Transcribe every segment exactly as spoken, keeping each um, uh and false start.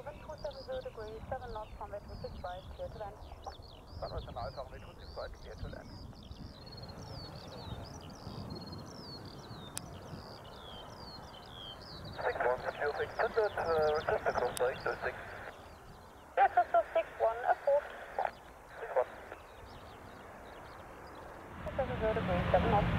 wind two seven zero degrees, seven knots, runway two six right, clear to land. Sunrise and Alpha, runway two six right, clear to land. six one, zero six hundred, uh, request the cross right, two six. Yeah, Crystal six one, approved. six one. two seven zero degrees, seven knots.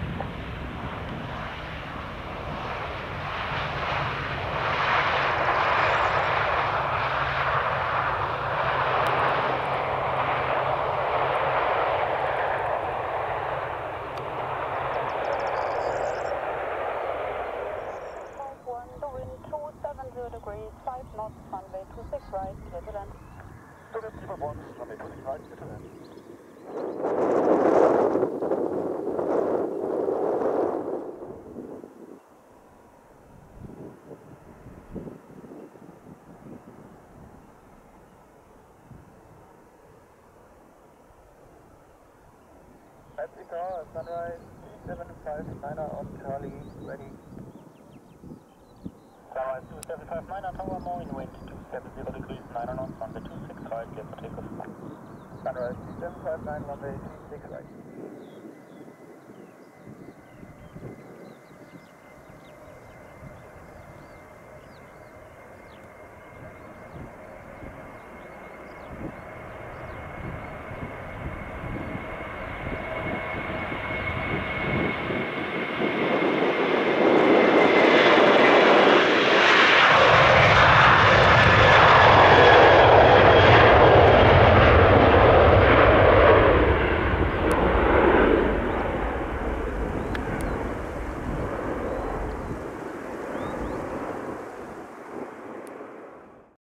Degrees, five knots, runway two six right, clear to land. two five one, runway two six right, clear to land. Taxi car, Sunrise, seven five niner on Charlie, ready. Sunrise two seven five niner, tower mooring, wind two seven zero degrees, niner knots, runway two six right, clear for takeoff. Sunrise two seven five nine, runway two six right.